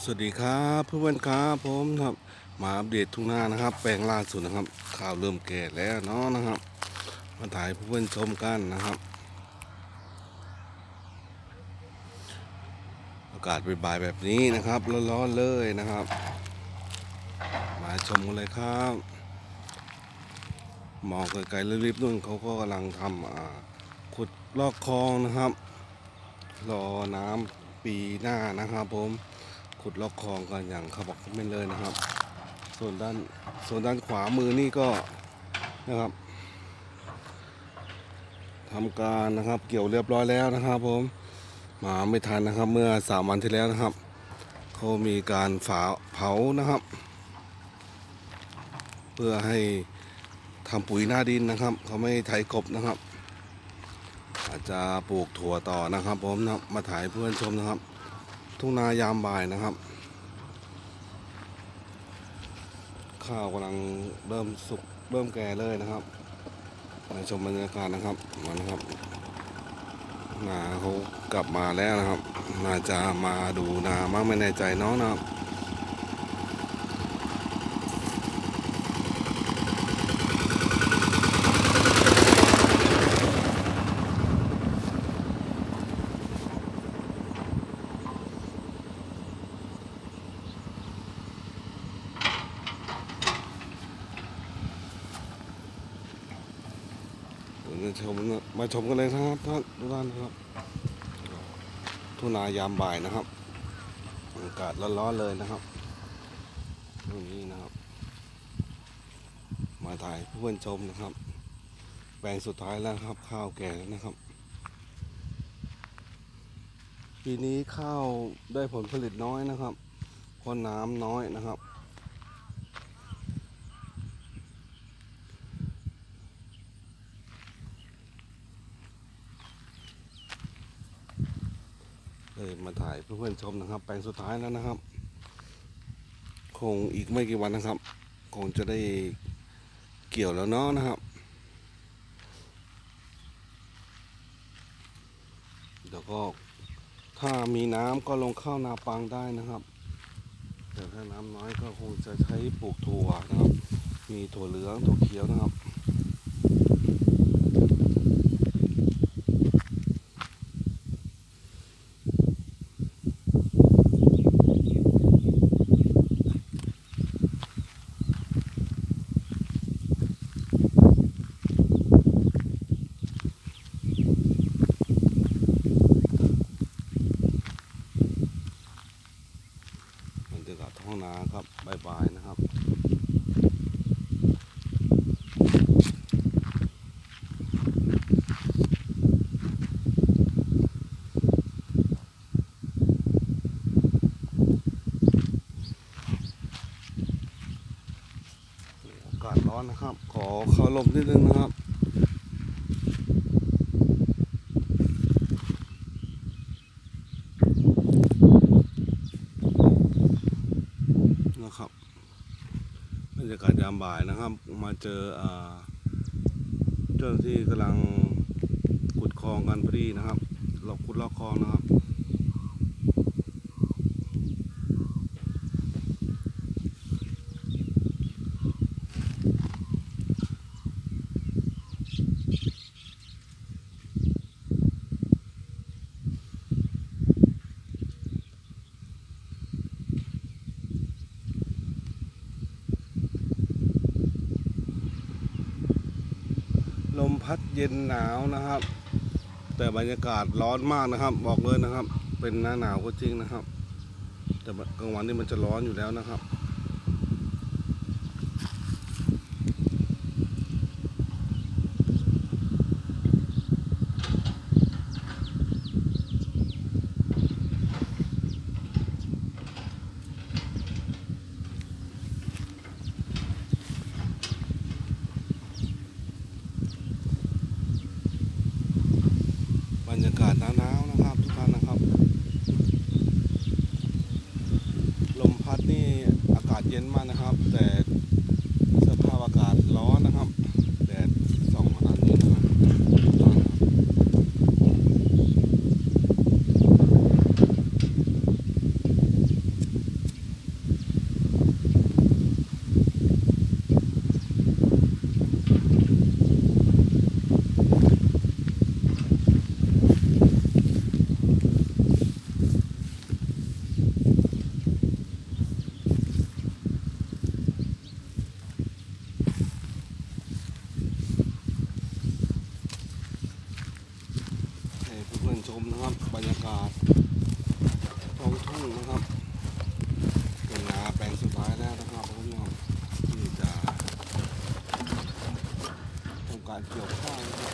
สวัสดีครับเพื่อนๆครับผมครับมาอัปเดตทุ่งนานะครับแปลงล่าสุดนะครับข้าวเริ่มแก่แล้วเนาะนะครับมาถ่ายเพื่อนๆชมกันนะครับอากาศบ่ายๆแบบนี้นะครับร้อนๆเลยนะครับมาชมกันเลยครับมองไกลๆริบๆนู่นเขาก็กำลังทำขุดลอกคลองนะครับรอน้ำปีหน้านะครับผมขุดลอกคลองกันอย่างเขาบอกไม่เลยนะครับส่วนด้านขวามือนี่ก็นะครับทำการนะครับเกี่ยวเรียบร้อยแล้วนะครับผมมาไม่ทันนะครับเมื่อ3 วันที่แล้วนะครับเขามีการเผานะครับเพื่อให้ทำปุ๋ยหน้าดินนะครับเขาไม่ไถกบนะครับอาจจะปลูกถั่วต่อนะครับผมนะมาถ่ายเพื่อนชมนะครับทุ่งนายามบ่ายนะครับข้าวกำลังเริ่มสุกเริ่มแก่เลยนะครับมาชมบรรยากาศนะครับมานะครับนาเขากลับมาแล้วนะครับน่าจะมาดูนามั้งไม่แน่ใจน้องนะครับมาชมกันเลยนะครับทุกท่านนะครับทุ่งนายามบ่ายนะครับอากาศร้อนๆเลยนะครับตรงนี้นะครับมาถ่ายเพื่อนชมนะครับแปลงสุดท้ายแล้วครับข้าวแก่แล้วนะครับปีนี้ข้าวได้ผลผลิตน้อยนะครับเพราะน้ำน้อยนะครับเลยมาถ่ายเพื่อนๆชมนะครับแปลงสุดท้ายแล้วนะครับคงอีกไม่กี่วันนะครับคงจะได้เกี่ยวแล้วเนาะนะครับเดี๋ยวก็ถ้ามีน้ำก็ลงเข้านาปังได้นะครับแต่ถ้าน้ำน้อยก็คงจะใช้ปลูกถั่วนะครับมีถั่วเหลืองถั่วเขียวนะครับบรรยากาศท้องนาครับบ่ายๆนะครับอากาศร้อนนะครับขอเข้าลมนิดนึงนะครับบรรยากาศยามบ่ายนะครับมาเจอเจ้าหน้าที่กำลังขุดคลองกันพอดีนะครับขุดลอกคลองนะครับลมพัดเย็นหนาวนะครับแต่บรรยากาศร้อนมากนะครับบอกเลยนะครับเป็นหน้าหนาวก็จริงนะครับแต่กลางวันนี่มันจะร้อนอยู่แล้วนะครับบรรยากาศหนาวๆนะครับทุกท่านนะครับลมพัดนี่อากาศเย็นมากนะครับแต่สภาพอากาศร้อนนะครับแดดส่องอันนี้นะครับการเกี่ยวข้าวนะครับ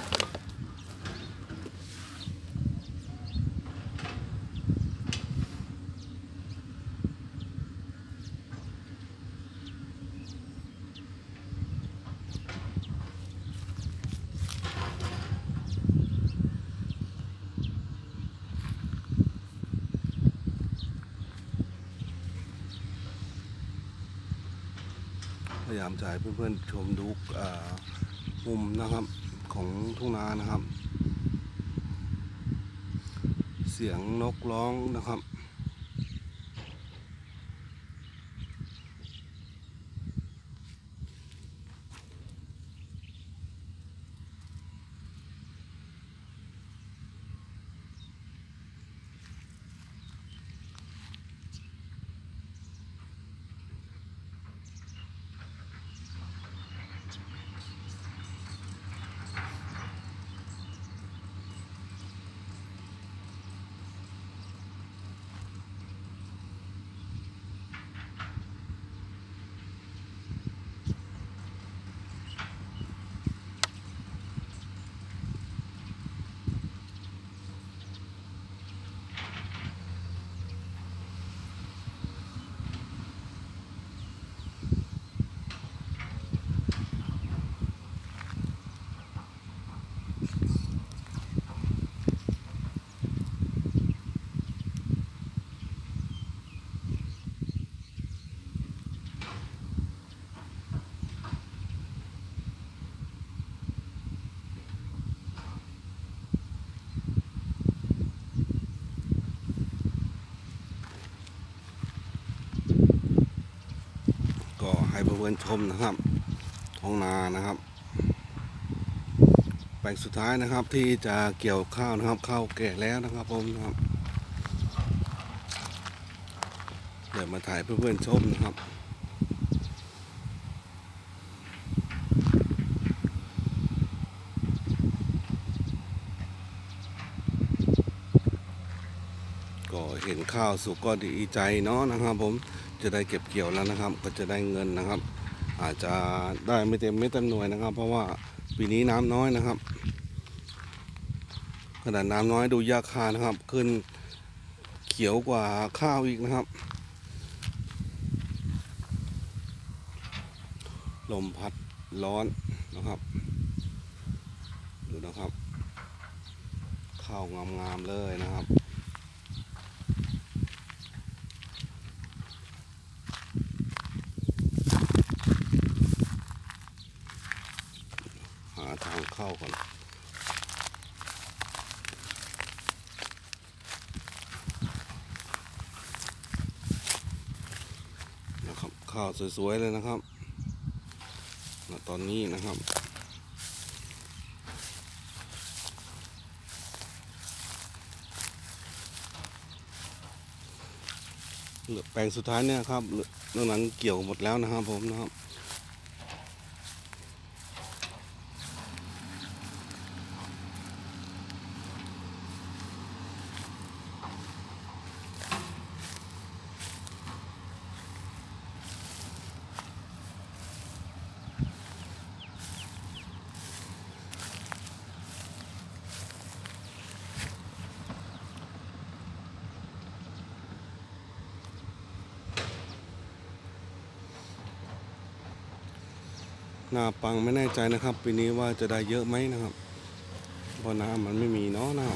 พยายามจะให้เพื่อนๆชมทุกมุมนะครับของทุ่งนานะครับเสียงนกร้องนะครับก็ให้เพื่อนๆชมนะครับท้องนานะครับแปลงสุดท้ายนะครับที่จะเกี่ยวข้าวนะครับข้าวแก่แล้วนะครับผมนะครับเดี๋ยวมาถ่ายเพื่อนๆชมนะครับก็เห็นข้าวสุกก็ดีใจเนาะนะครับผมจะได้เก็บเกี่ยวแล้วนะครับก็จะได้เงินนะครับอาจจะได้ไม่เต็มหน่วยนะครับเพราะว่าปีนี้น้ำน้อยนะครับขนาดน้ำน้อยดูยาคานะครับขึ้นเขียวกว่าข้าวอีกนะครับลมพัดร้อนนะครับดูนะครับข้าวงามๆเลยนะครับหาทางเข้าก่อนนะครับข้าวสวยๆเลยนะครับตอนนี้นะครับแปลงสุดท้ายเนี่ยครับนอกนั้นเกี่ยวหมดแล้วนะครับผมนะครับนาปังไม่แน่ใจนะครับปีนี้ว่าจะได้เยอะไหมนะครับเพราะน้ำมันไม่มีเนาะนะครับ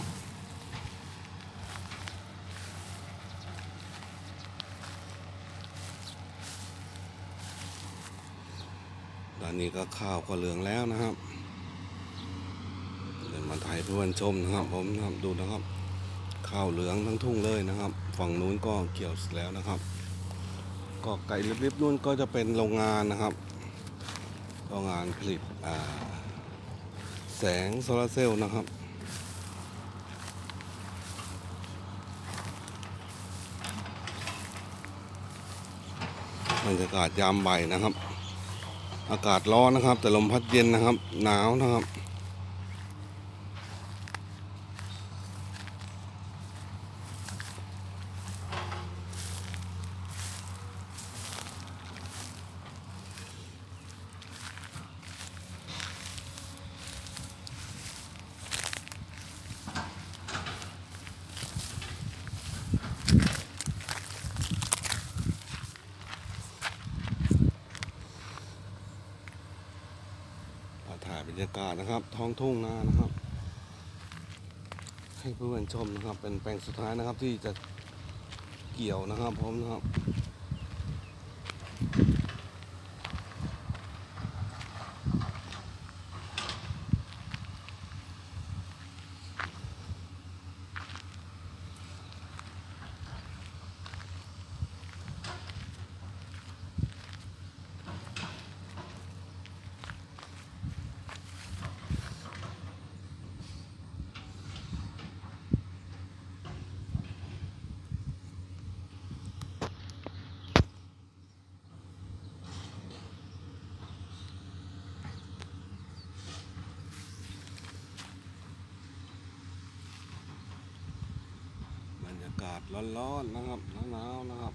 ด้านนี้ก็ข้าวก็เหลืองแล้วนะครับเดี๋ยวมาถ่ายเพื่อนชมนะครับผมนะครับดูนะครับข้าวเหลืองทั้งทุ่งเลยนะครับฝั่งนู้นก็เกี่ยวแล้วนะครับก็ไก่ริบๆนู้นก็จะเป็นโรงงานนะครับโรงงานผลิตแสงโซลาร์เซลล์นะครับบรรยากาศยามบ่ายนะครับอากาศร้อนนะครับแต่ลมพัดเย็นนะครับหนาวนะครับรยากาศนะครับท้องทุ่งนานะครับให้เพื่อนชมนะครับเป็นแปลงสุดท้ายนะครับที่จะเกี่ยวนะครับผมนะครับบรรยากาศร้อนๆนะครับหนาวๆนะครับ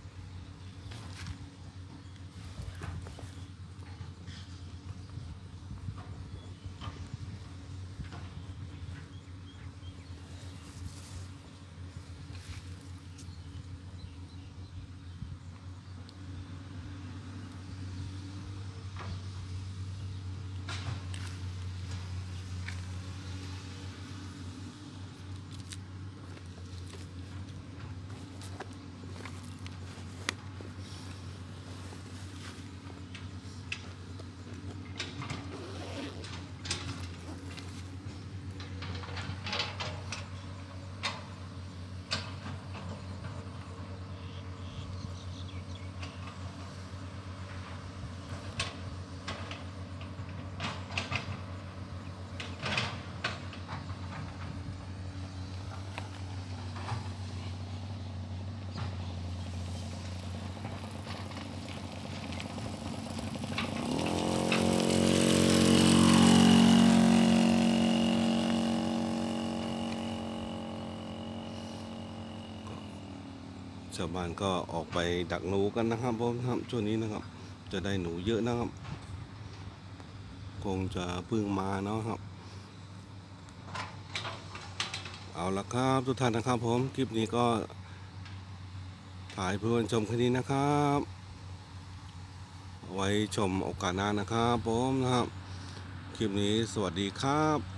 ชาวบ้านก็ออกไปดักหนูกันนะครับผมครับช่วงนี้นะครับจะได้หนูเยอะนะครับคงจะเพิ่งมาเนาะครับเอาละครับทุกท่านนะครับผมคลิปนี้ก็ถ่ายเพื่อนชมแค่นี้นะครับไว้ชมโอกาสหน้านะครับผมนะครับคลิปนี้สวัสดีครับ